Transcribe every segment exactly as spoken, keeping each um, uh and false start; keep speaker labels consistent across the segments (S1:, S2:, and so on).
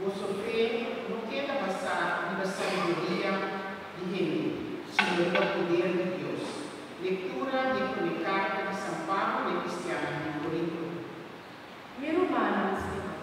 S1: Vossa fé não queda passar da sabedoria de Ele, sino do poder de Deus. Leitura de Crônica de São Paulo e Cristiano de Corinto.
S2: Mirumanas,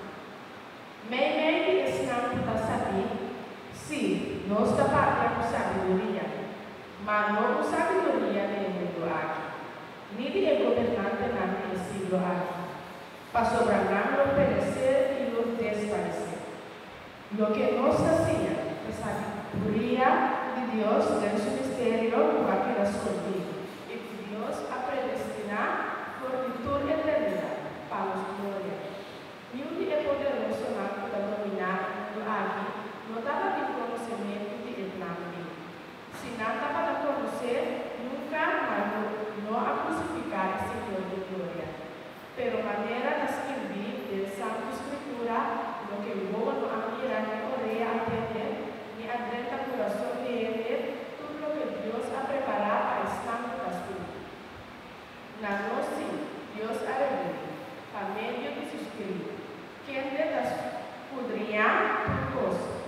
S2: Meimei ensinando a saber, sim, nós trabalhamos sabedoria, mas não sabedoria nem mundo aqui. Nidi é governante na siglo aqui, para sobrenar perecer e nos desparecer. Lo que nos hacía, a sabedoria de Deus nesse mistério para que nos olvide, e que Deus a predestinar por virtude eterna, para os glória. Nidi é poderoso na para dominar o aqui, não dava de conhecimento de eternamente. Se não dava de conhecer, nunca mais não a crucificar o Senhor de glória. Pero maneira de escrever de Santa Escritura, lo que vou no admirar ni oreia aprender, ni adrenta coração de ele, tudo lo que Deus ha preparado para estar das vidas. Na nossa, Deus ha revelado, por meio de Jesus Cristo, quem de las podría por cosas.